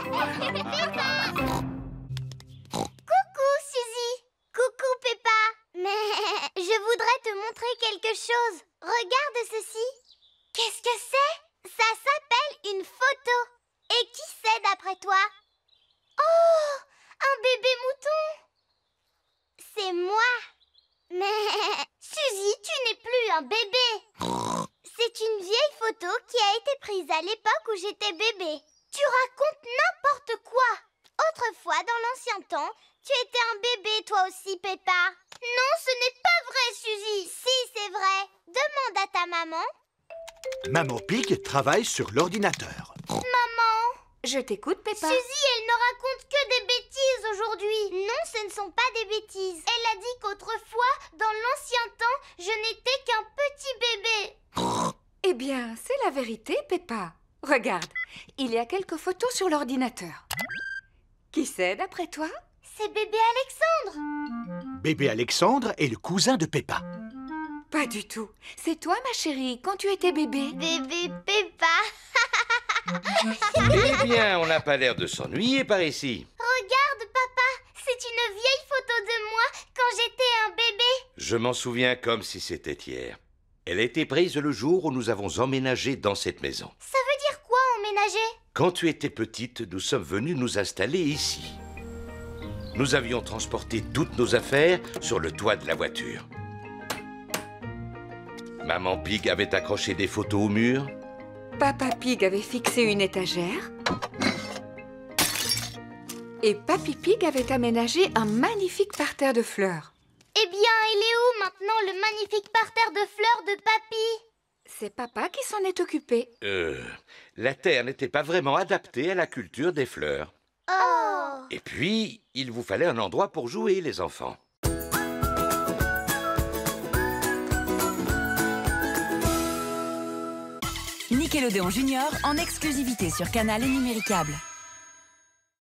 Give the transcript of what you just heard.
Coucou, Suzy. Coucou, Peppa. Mais je voudrais te montrer quelque chose. Regarde ceci. Qu'est-ce que c'est? Ça s'appelle une photo. Et qui c'est d'après toi? Oh, un bébé mouton. C'est moi. Mais Suzy, tu n'es plus un bébé. C'est une vieille photo qui a été prise à l'époque où j'étais bébé. Tu racontes n'importe quoi. Autrefois, dans l'ancien temps, tu étais un bébé toi aussi, Peppa. Non, ce n'est pas vrai, Suzy. Si, c'est vrai. Demande à ta maman. Maman Pig travaille sur l'ordinateur. Maman. Je t'écoute, Peppa. Suzy, elle ne raconte que des bêtises aujourd'hui. Non, ce ne sont pas des bêtises. Elle a dit qu'autrefois, dans l'ancien temps, je n'étais qu'un petit bébé. Eh bien, c'est la vérité, Peppa. Regarde, il y a quelques photos sur l'ordinateur. Qui c'est, d'après toi? C'est bébé Alexandre. Bébé Alexandre est le cousin de Peppa. Pas du tout. C'est toi, ma chérie, quand tu étais bébé. Bébé Peppa. Eh bien, on n'a pas l'air de s'ennuyer par ici. Regarde, papa. C'est une vieille photo de moi quand j'étais un bébé. Je m'en souviens comme si c'était hier. Elle a été prise le jour où nous avons emménagé dans cette maison. Ça veut dire quoi, emménager? Quand tu étais petite, nous sommes venus nous installer ici. Nous avions transporté toutes nos affaires sur le toit de la voiture. Maman Pig avait accroché des photos au mur. Papa Pig avait fixé une étagère. Et Papy Pig avait aménagé un magnifique parterre de fleurs. Eh bien, il est où maintenant le magnifique parterre de fleurs de Papy? C'est papa qui s'en est occupé. La terre n'était pas vraiment adaptée à la culture des fleurs. Oh. Et puis, il vous fallait un endroit pour jouer, les enfants. Nickelodeon Junior en exclusivité sur Canal et Numéricable.